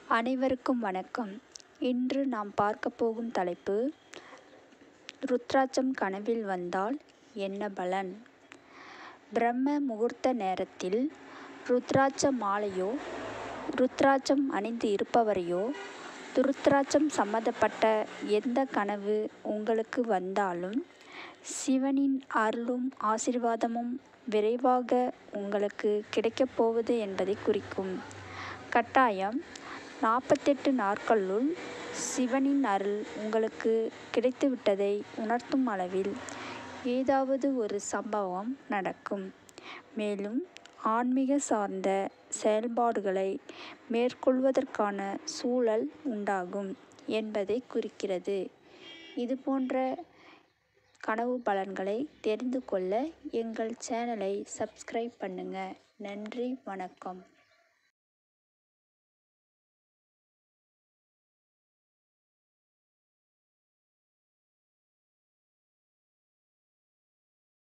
அனைவருக்கும் வணக்கம். இன்று நாம் பார்க்க போகும் தலைப்பு, ருத்ராட்சம் கனவில் வந்தால் என்ன பலன்? பிரம்ம முகூர்த்த நேரத்தில் ருத்ராட்ச மாலையோ ருத்ராட்சம் அணிந்து இருப்பவரையோ ருத்ராட்சம் சம்பந்தப்பட்ட எந்த கனவு உங்களுக்கு வந்தாலும் சிவனின் அருளும் ஆசீர்வாதமும் விரைவாக உங்களுக்கு கிடைக்கப் போவது என்பதை குறிக்கும். கட்டாயம் 48 நாட்களுள் சிவனின் அருள் உங்களுக்கு கிடைத்துவிட்டதை உணர்த்தும் அளவில் ஏதாவது ஒரு சம்பவம் நடக்கும். மேலும் ஆன்மீக சார்ந்த செயல்பாடுகளை மேற்கொள்வதற்கான சூழல் உண்டாகும் என்பதை குறிக்கிறது. இதுபோன்ற கனவு பலன்களை தெரிந்து கொள்ள எங்கள் சேனலை சப்ஸ்கிரைப் பண்ணுங்க. நன்றி, வணக்கம்.